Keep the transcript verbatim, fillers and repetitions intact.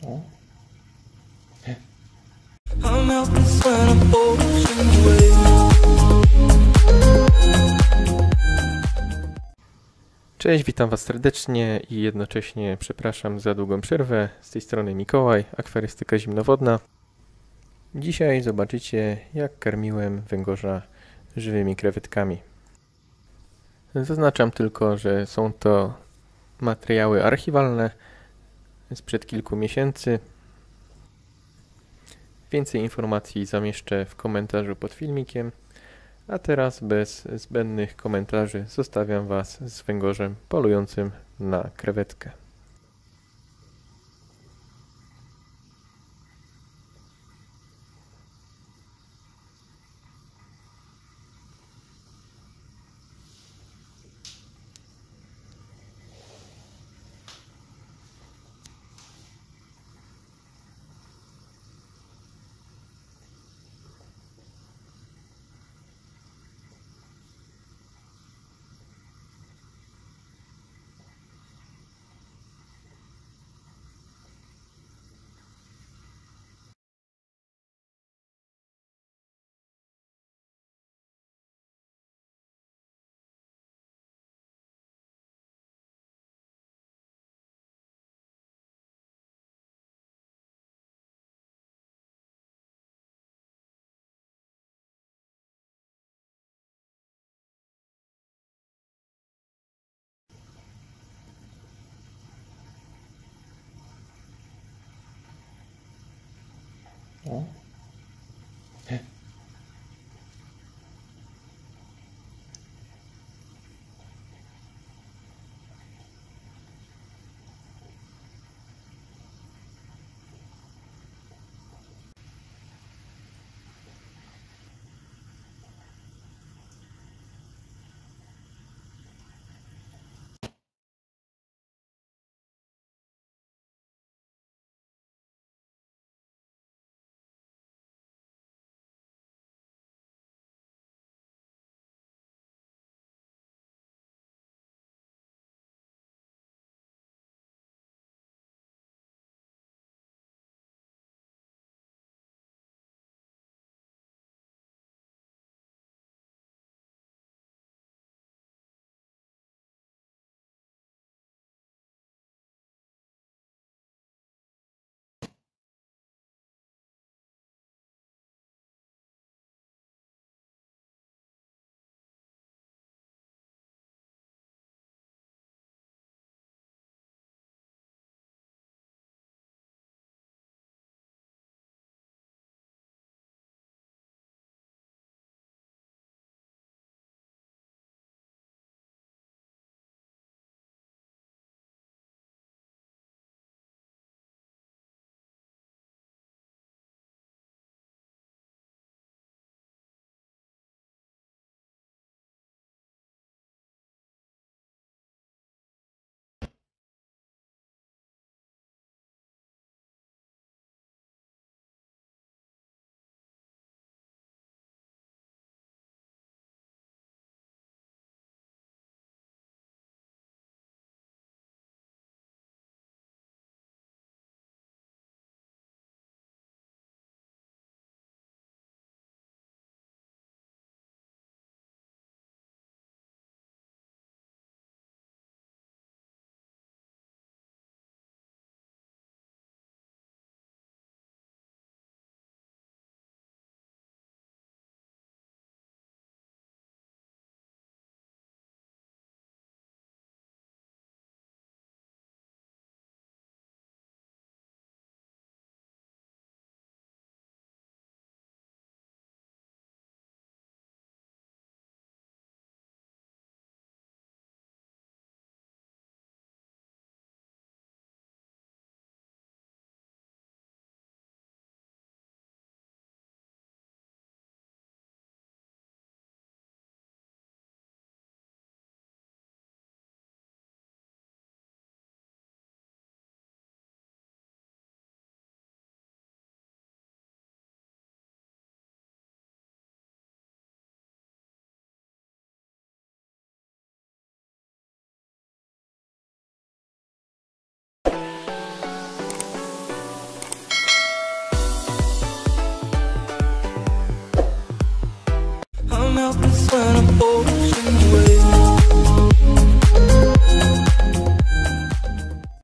O. I'm helpless when I'm ocean away. Cześć, witam Was serdecznie i jednocześnie przepraszam za długą przerwę. Z tej strony Mikołaj, akwarystyka zimnowodna. Dzisiaj zobaczycie, jak karmiłem węgorza żywymi krewetkami. Zaznaczam tylko, że są to materiały archiwalne sprzed kilku miesięcy. Więcej informacji zamieszczę w komentarzu pod filmikiem. A teraz bez zbędnych komentarzy zostawiam Was z węgorzem polującym na krewetkę. O. ocean